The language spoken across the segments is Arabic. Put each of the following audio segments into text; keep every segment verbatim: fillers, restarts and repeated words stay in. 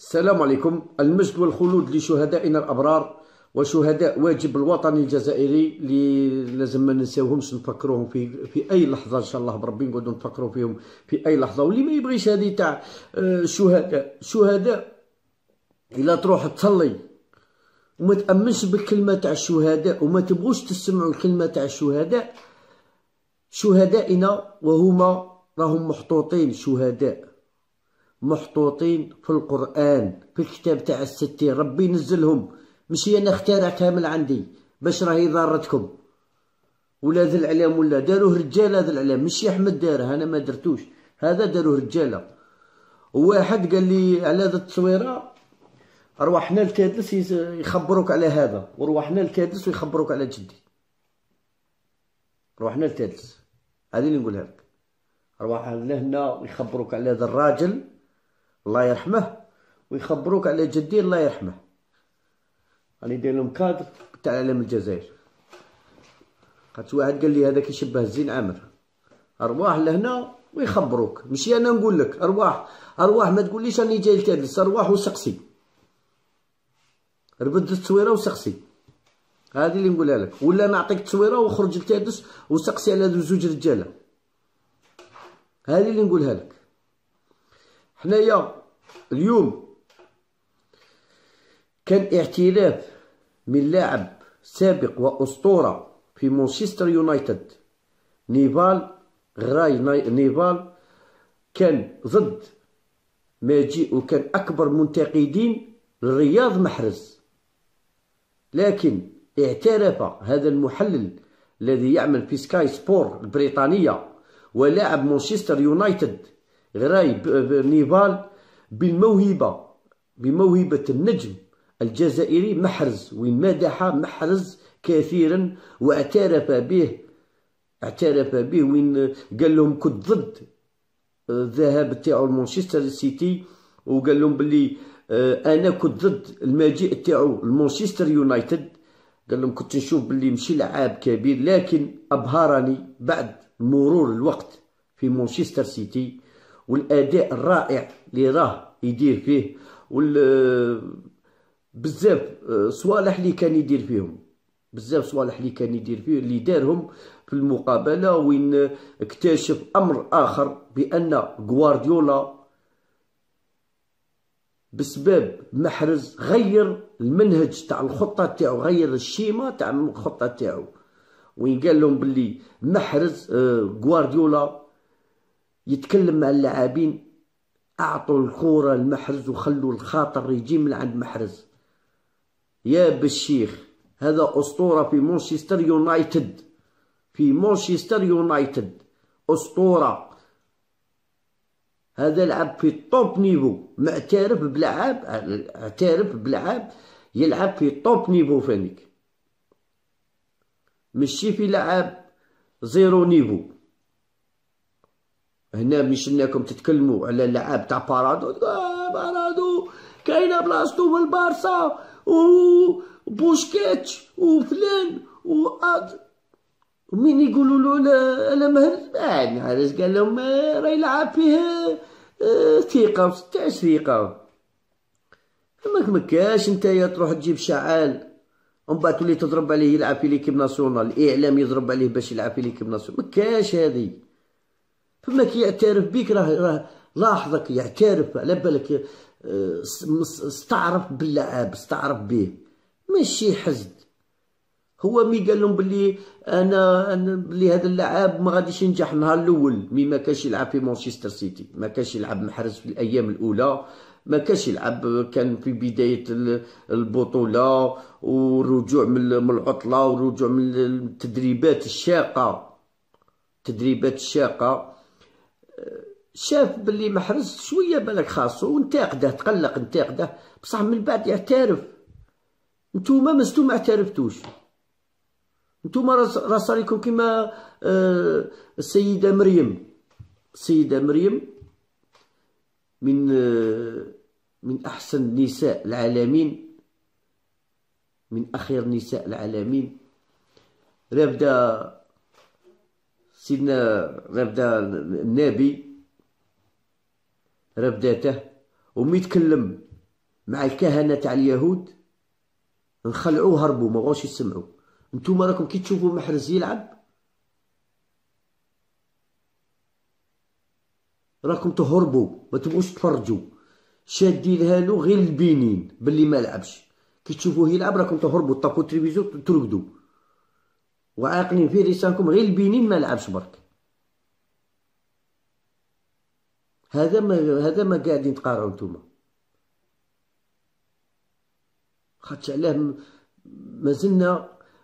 السلام عليكم. المجد والخلود لشهدائنا الأبرار وشهداء واجب الوطني الجزائري اللي لازم ما ننساوهمش، نفكروهم في في أي لحظة إن شاء الله بربي، نقعدوا نفكروا فيهم في أي لحظة. واللي ما يبغيش هذه تاع شهداء شهداء إلا تروح تصلي وما تأمنش بالكلمة تاع الشهداء وما تبغوش تسمعوا الكلمة تاع الشهداء، شهدائنا وهما راهم محطوطين شهداء محطوطين في القرآن، في الكتاب تاع الستين. ربي نزلهم، ماشي انا اخترعتها من عندي باش راهي ضارتكم ولا ذا العلام، ولا داروه رجاله ذا العلام، ماشي احمد داره، انا ما درتوش، هذا داروه رجاله. وواحد قال لي على هذا التصويره روحنا لتادس يخبروك على هذا، وروحنا لتادس ويخبروك على جدي. روحنا لتادس، هذه اللي نقولها لك. روحنا لهنا ويخبروك على هذا الراجل الله يرحمه، ويخبروك على جدي الله يرحمه. راني داير لهم كادر تاع اعلام الجزائر. خاطر واحد قال لي هذا كيشبه الزين عامر. ارواح لهنا ويخبروك، ماشي انا نقول لك. ارواح ارواح ما تقوليش راني جاي لتادس، ارواح وسقسي، ربد التصويره وسقسي، هذه اللي نقولها لك. ولا نعطيك تصويره وخرج لتادس وسقسي على زوج رجاله، هذه اللي نقولها لك. حنايا اليوم كان اعتراف من لاعب سابق وأسطورة في مانشستر يونايتد، نيفال غراي نيفال، كان ضد ماجي وكان أكبر منتقدين لرياض محرز. لكن اعترف هذا المحلل الذي يعمل في سكاي سبور البريطانية ولاعب مانشستر يونايتد غراي نيفال بالموهبة بموهبة النجم الجزائري محرز، ومدح محرز كثيرا واعترف به اعترف به وين قال لهم كنت ضد الذهاب تاعو لمانشستر سيتي، وقال لهم باللي انا كنت ضد المجيء تاعو لمانشستر يونايتد. قال لهم كنت نشوف باللي مشي لعاب كبير، لكن ابهرني بعد مرور الوقت في مانشستر سيتي والاداء الرائع اللي راه يدير فيه، وال بزاف صوالح اللي كان يدير فيهم، بزاف صوالح اللي كان يدير فيه اللي دارهم في المقابله، وين اكتشف امر اخر بان غوارديولا بسبب محرز غير المنهج تاع الخطه تاعو، غير الشيما تاع الخطه تاعو، وين قال لهم باللي محرز غوارديولا يتكلم مع اللاعبين، اعطوا الكره لمحرز وخلوا الخاطر يجي من عند محرز. يا بالشيخ هذا اسطوره في مانشستر يونايتد، في مانشستر يونايتد اسطوره، هذا لعب في توب نيفو، معترف بلعب، اعترف بلعب يلعب في توب نيفو فانيك، ماشي في لعب زيرو نيفو. هنا مش انكم تتكلموا على اللعاب تاع بارادو، آه بارادو كاينه بلاصتو في البارسا وبوشكيتش وفلان واد، ومين يقولوا له لا لا مهرز بعد محرز قال لهم راه يلعب فيه اه ثقه ستاش ثقه. فماك مكاش نتايا تروح تجيب شعال ومن بعد تولي تضرب عليه يلعب في ليكيب ناسيونال، الاعلام يضرب عليه باش يلعب في ليكيب ناسيونال، مكاش هذه. فما كيعترف بيك راه راه لاحظك يعترف، على بالك استعرف باللعاب، استعرف به، ماشي حزد. هو مي قال لهم باللي انا انا باللي هذا اللاعب ما غاديش ينجح النهار الاول، مي ما كانش يلعب في مانشستر سيتي، ما كانش يلعب محرز في الايام الاولى، ما كانش يلعب، كان في بدايه البطوله والرجوع من العطله والرجوع من التدريبات الشاقه التدريبات الشاقه شاف باللي محرز شويه بالك خاصو وانتقده، تقلق انتقده، بصح من بعد يعترف. نتوما مستو ما اعترفتوش، نتوما راه صاريكم كيما آه السيده مريم. السيده مريم من آه من احسن نساء العالمين، من اخير نساء العالمين. رابدا سيدنا رابدا النبي راه بداته ومي يتكلم مع الكهنة تاع اليهود، نخلعوه هربوا ما بغاوش يسمعوا. نتوما راكم كي تشوفوا محرز يلعب راكم تهربوا ما تبغوش تفرجوا، شادينها له غير البينين باللي ما لعبش. كي تشوفوه يلعب راكم تهربوا طاقوا التلفزيون ترقدوا، وعاقلين في لسانكم غير البينين ما لعبش برك. هذا ما هذا ما قاعدين تقارعوا نتوما. خاطش علاه مازلنا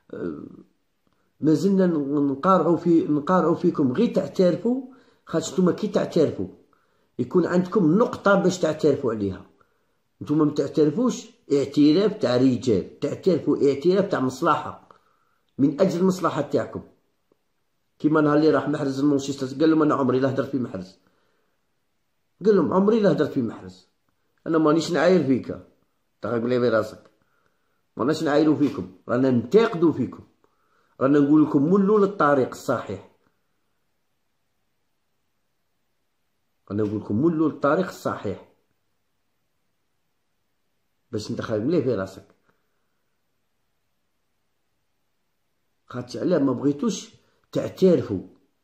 مازلنا نقارعوا في نقارعوا فيكم غير تعترفوا. خاطش نتوما كي تعترفوا يكون عندكم نقطة باش تعترفوا عليها. نتوما ما تعترفوش اعتراف تاع رجال، تعترفوا اعتراف تاع مصلحة من أجل المصلحة تاعكم. كيما نهار اللي راح محرز المانشستر قال لهم أنا عمري لا هدرت في محرز، قال لهم عمري لا هدرت في محرز، أنا مانيش نعاير فيك، تقول لي براسك ماناش نعايرو فيكم، رانا ننتقدو فيكم، رانا نقول لكم ملوا للطريق الصحيح، رانا نقول لكم ملوا للطريق الصحيح باش ندخل مليح في راسك. خاطش علاه ما بغيتوش تعترفوا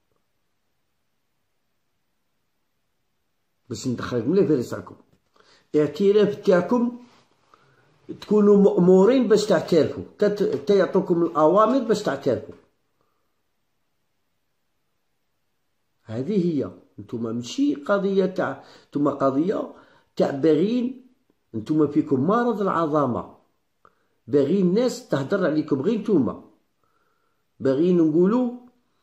باش ندخل مليح في راسكم. اعتراف تاعكم تكونوا مأمورين باش تعترفوا، تا يعطوكم الأوامر باش تعترفوا. هذه هي. نتوما ماشي قضية تاع نتوما قضية تاع باغيين، نتوما فيكم مرض العظمة، باغيين الناس تهدر عليكم غير نتوما، باغيين نقولوا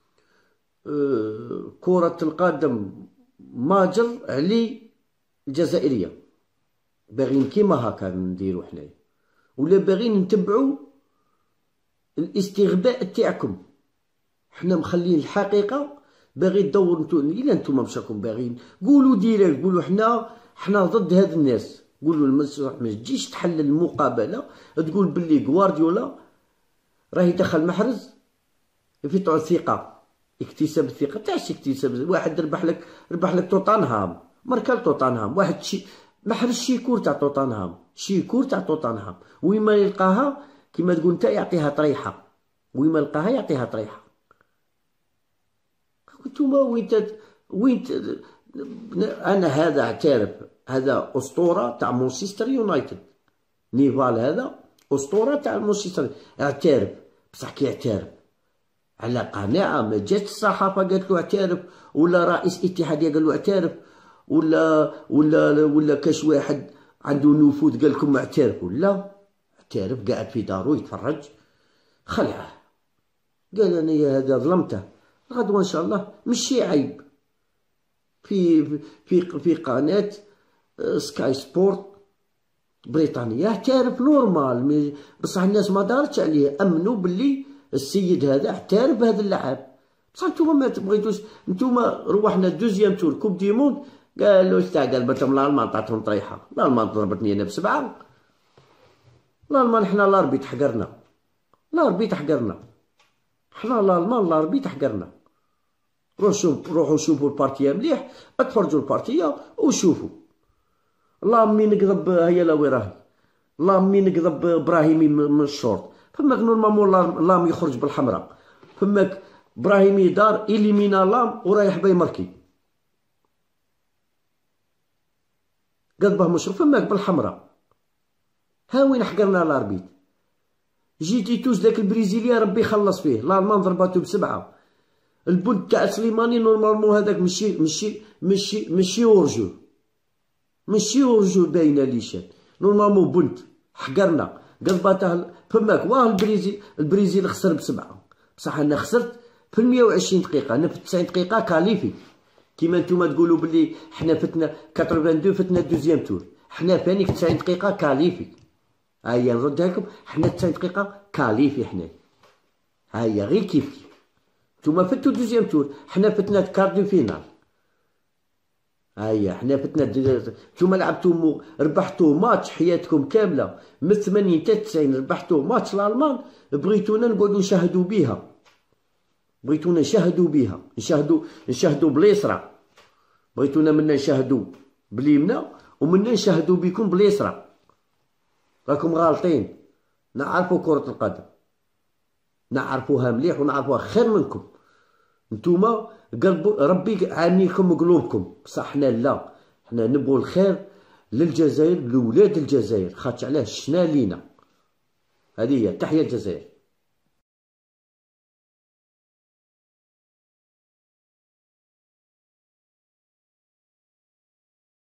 آه كرة القدم ماجر علي الجزائرية، باغيين كيما هكا نديرو حنايا، ولا باغيين نتبعو الاستغباء تاعكم. حنا مخلين الحقيقة باغي تدور نتو الا نتوما مش راكم باغيين قولوا ديريكت، قولوا حنا حنا ضد هاد الناس، قولوا ما تجيش تحلل المقابلة تقول باللي غوارديولا راه يدخل محرز في تاع الثقة، اكتساب الثقة تاعش اكتساب. واحد ربح لك ربح لك توتنهام، ماركال توتنهام، واحد شي محرز شيكور تاع توتنهام، شيكور تاع توتنهام، وين ما يلقاها كيما تقول نتا يعطيها طريحة، وين ما يلقاها يعطيها طريحة. نتوما وين تد... وين تد... انا هذا اعترف، هذا اسطورة تاع مانشستر يونايتد، نيفال هذا اسطورة تاع مانشستر، اعترف بصح كي اعترف على قناعة، ما جات الصحافة قالت له اعترف، ولا رئيس اتحادية قال له اعترف، ولا ولا ولا كاش واحد عنده نفوذ قال لكم اعترفوا. لا، اعترف قاعد في دارو يتفرج، خلعه قال انا يا هذا ظلمته، غدوه ان شاء الله ماشي عيب في في في قناه سكاي سبورت بريطانيه اعترف نورمال، بصح الناس ما دارتش عليه، امنوا باللي السيد هذا اعترف بهذا اللعب. بصح نتوما ما تبغيتوش، نتوما روحنا دوزيام تور كوب دي موند قالوا تاع قلبتهم الالمان عطاتهم طريحه، الالمان ضربتني انا بسبعه، الالمان حنا الاربيت حقرنا، الاربيت حقرنا، حنا الالمان الاربيت حقرنا. روحوا شوف روحوا شوفوا البارتيه مليح، اتفرجوا البارتيه وشوفوا. اللهم مين نقضب هيا لا وين راهي، اللهم مين نقضب ابراهيمي من الشورت، فماك نورمالمون اللام يخرج بالحمراء، فماك ابراهيمي دار إليمينا لام ورايح باي ماركي قلبه مشروب، فماك بالحمراء. ها وين حقرنا الاربيت، جيتي توز داك البريزيليا ربي يخلص فيه، الالمان ضرباتو بسبعه، البنت تاع سليماني نورمالمون هذاك ماشي ماشي ماشي ماشي اورجو، ماشي اورجو باينه ليشان، نورمالمون بنت حقرنا قلباتها، فماك واه البريزيل البريزيل خسر بسبعه، بصح انا خسرت في المية وعشرين دقيقه، انا في تسعين دقيقه كاليفي، كيما نتوما تقولوا باللي حنا فتنا ثمانية وثمانين فتنا دوزيام تور، حنا فاني في تسعين دقيقه كاليفي. هيا نردها لكم، حنا تسعين دقيقه كاليفي حنا، هيا غير كيف كيف. نتوما فتو دوزيام تور، حنا فتنا كاردو فينال، هيا حنا فتنا نتوما لعبتو مو... ربحتو ماتش حياتكم كامله من ثمانين حتى تسعين، ربحتو ماتش الالمان، بغيتونا نقعدو نشاهدو بيها، بغيتونا نشاهدو بيها، نشاهدو نشاهدو باليسرى، بغيتونا منا نشاهدو باليمنى ومنا نشاهدو بكم باليسرى، راكم غالطين. نعرفوا كرة القدم، نعرفوها مليح ونعرفوها خير منكم. نتوما قلب ربي عانيكم قلوبكم، بصح حنا لا، حنا نبغوا الخير للجزائر، لولاد الجزائر، خاطش علاه شنا لينا. هذه هي. تحية الجزائر.